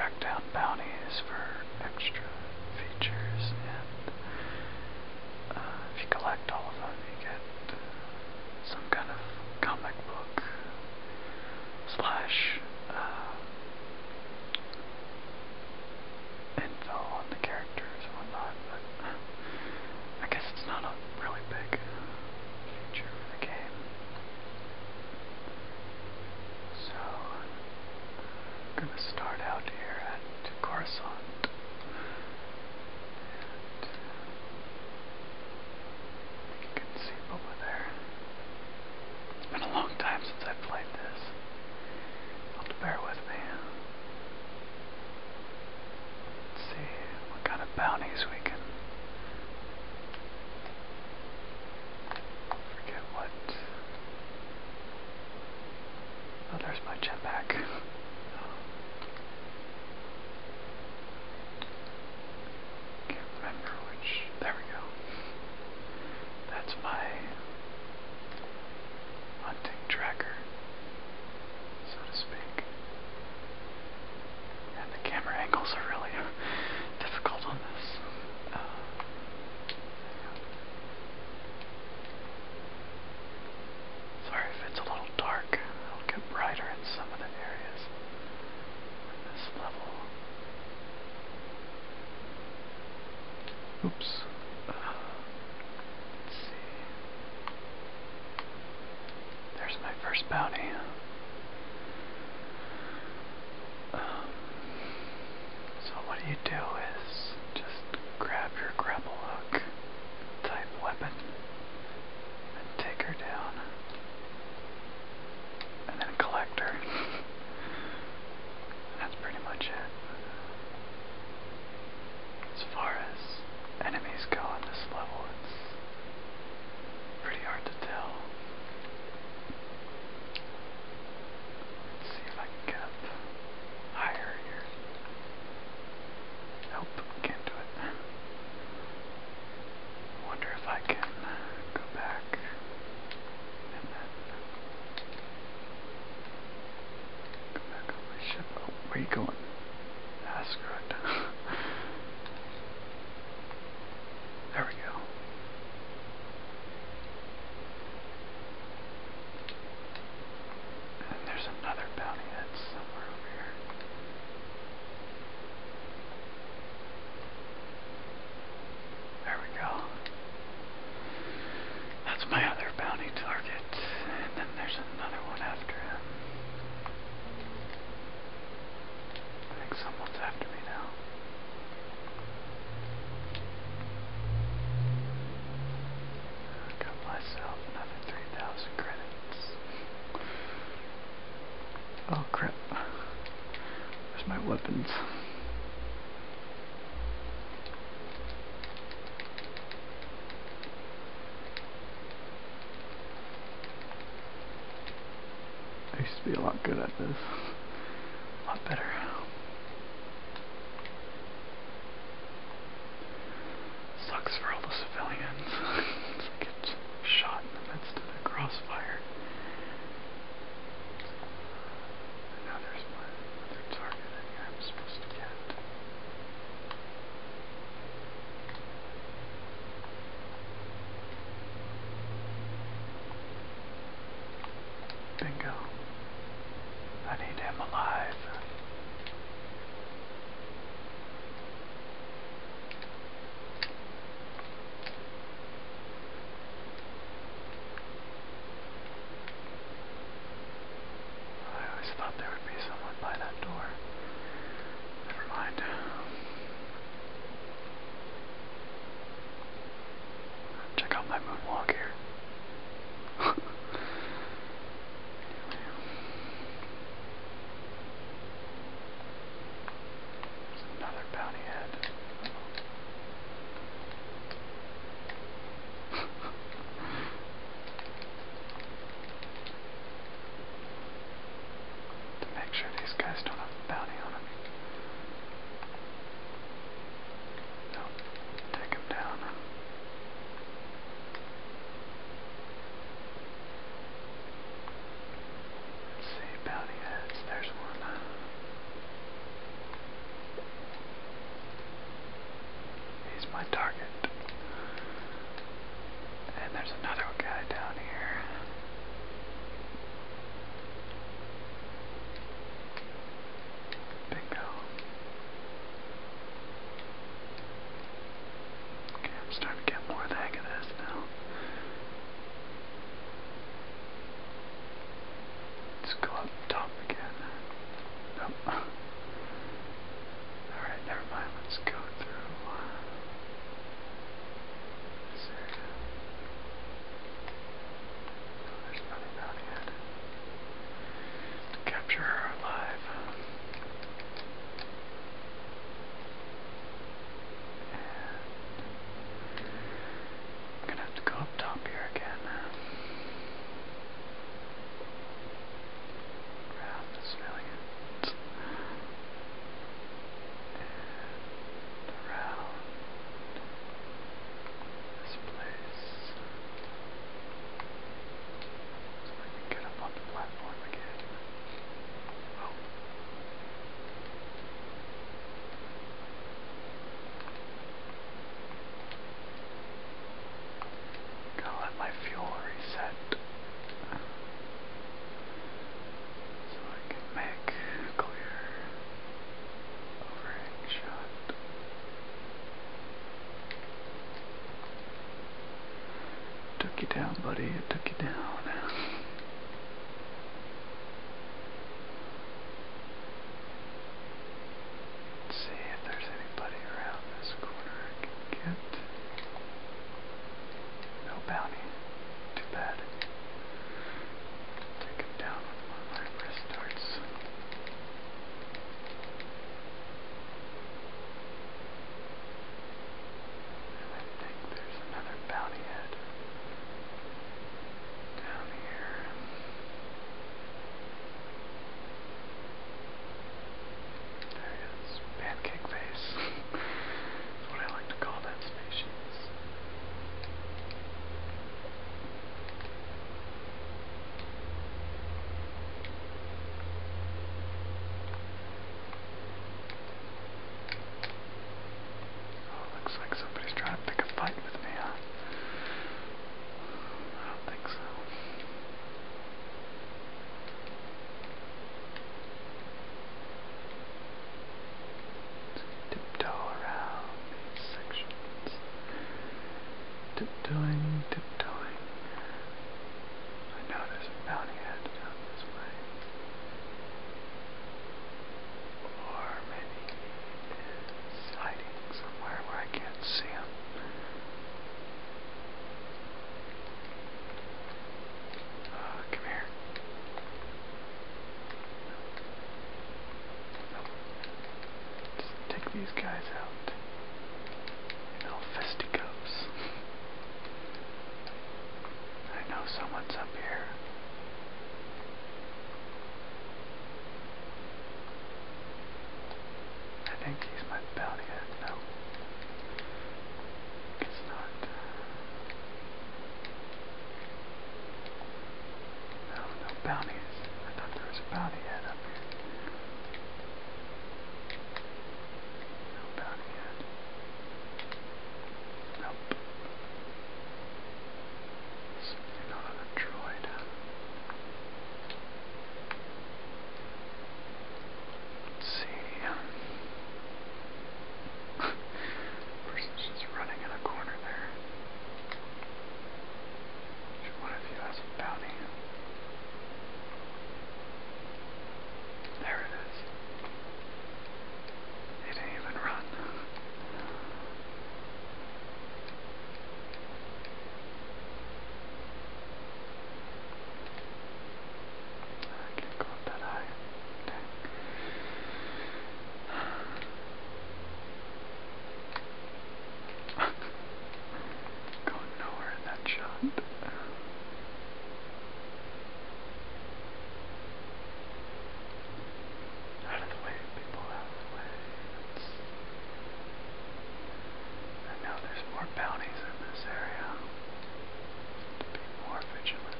track down bounties for extra features, and if you collect all of them, you get some kind of comic book slash info on the characters and whatnot, but I guess it's not a really big feature for the game. So, I'm gonna start out here at Coruscant, and you can see over there. It's been a long time since I've played this. You'll have to bear with me. Let's see what kind of bounties we can. Forget what. Oh, there's my jetpack. Can't remember which. There we go. That's my hunting tracker, so to speak. And the camera angles are really difficult on this. Sorry if it's a little dark. It'll get brighter in some of the areas in this level. Oops. Let's see. There's my first bounty. So what you do is just grab your grapple hook type weapon and take her down, and then collect her. And that's pretty much it. As far as enemies go on this level, it's pretty hard to tell. Let's see if I can get up higher here. Nope, can't do it. I wonder if I can go back and then go back on my ship. Oh, where are you going? Ah, screw it. There we go. And there's another bounty that's somewhere over here. There we go. That's my other bounty target. And then there's another one after him. I think someone's after me now. I got myself another 3,000 credits. Oh crap. Where's my weapons? I used to be a lot good at this. A lot better. Sucks for all the civilians. It's like it's shot in the midst of the crossfire. Now there's my other target in here I'm supposed to buddy. It took you down. Let's see if there's anybody around this corner I can get. No bounty. Too bad. Take him down with one of my wrist darts. And I think there's another bounty head down here. There he is. Pancake face. That's what I like to call that species. Looks like somebody's trying to pick a fight with me, huh? I don't think so. Tiptoe around these sections. Tiptoeing, tiptoeing. I know there's a bounty head down this way. Or maybe it's hiding somewhere where I can't see him. Come here. Nope. Just take these guys out. You know, fisticuffs. I know someone's up here. I think he's my bounty head. No. It's not. No, no bounties. I thought there was a bounty head up here. No bounty head. Nope. Certainly not on a droid. Let's see. Person's just running in a corner there. Which one of you has a bounty? There it is. He didn't even run. I can't go up that high. Dang. Going nowhere in that shot. Out of the way, people, out of the way. I know there's more bounties in this area. To be more vigilant.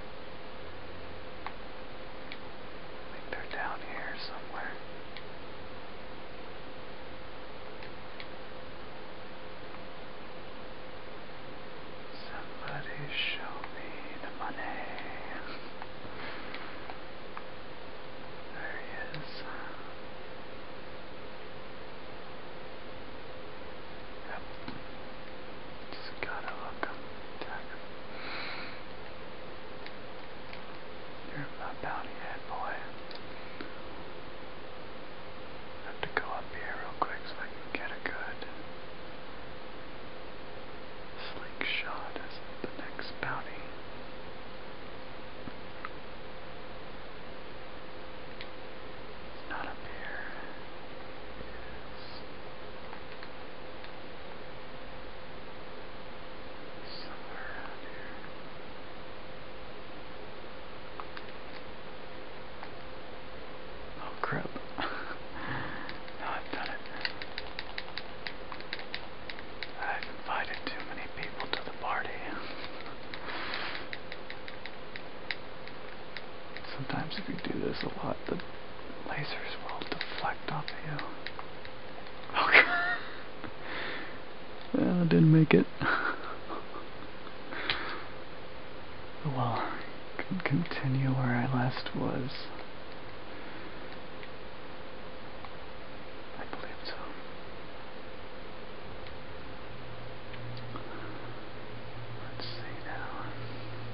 I think they're down here somewhere. Somebody show me the money. There he is. Yep. Just gotta hook him. Tag him. You're my bounty head, boy. I have to go up here real quick so I can get a good slingshot as the next bounty. It's not up here. It's somewhere around here. Oh crap. Now I've done it. I've invited too many people to the party. Sometimes if you do this a lot, the lasers will deflect off of you. Okay. Well, I didn't make it. Well, I can continue where I last was. I believe so. Let's see now.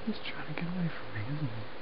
He's trying to get away from me, isn't he?